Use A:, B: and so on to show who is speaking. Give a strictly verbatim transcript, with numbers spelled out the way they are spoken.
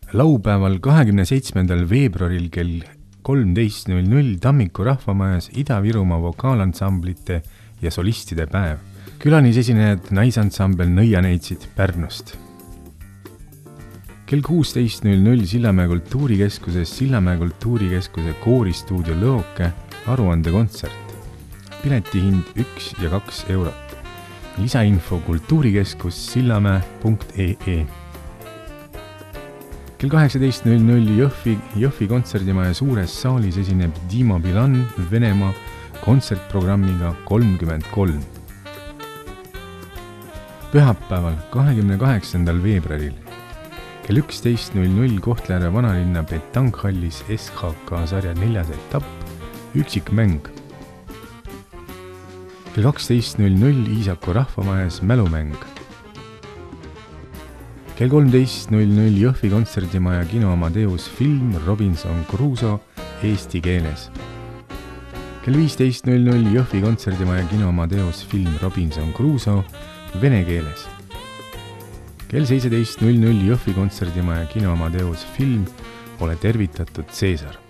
A: Laupäeval kahekümne seitsmendal veebruaril kell kolmteist null null Tammiku rahvamajas Ida-Virumaa vokaalansamblite ja solistide päev. Külanis esinejad naisansambel Nõianeitsid Pärnust. Kell kuusteist null null Sillamäe kultuurikeskuses Sillamäe kultuurikeskuse kooristuudio Lõoke aruandekontsert. Piletihind üks ja kaks eurot. Lisainfo kultuurikeskus sillamäe punkt ee. Kell kaheksateist null null Jõhvi, Jõhvi kontserdimaja suures saalis esineb Dima Bilan Venemaa kontsertprogrammiga kolmkümmend kolm. Pühapäeval kahekümne kaheksandal veebruaril kell üksteist null null Kohtla-Järve vanalinna Petankhallis S H K sarja neljas etapp Üksikmäng. Kell kaksteist null null Iisaku rahvamajas Mälumäng. Kell kolmteist null null Jõhvi kontserdimaja kino Amadeus film Robinson Crusoe eesti keeles. Kell viisteist null null Jõhvi kontserdimaja kino Amadeus film Robinson Crusoe vene keeles. Kell seitseteist null null Jõhvi kontserdimaja kino Amadeus film Ole tervitatud Caesar.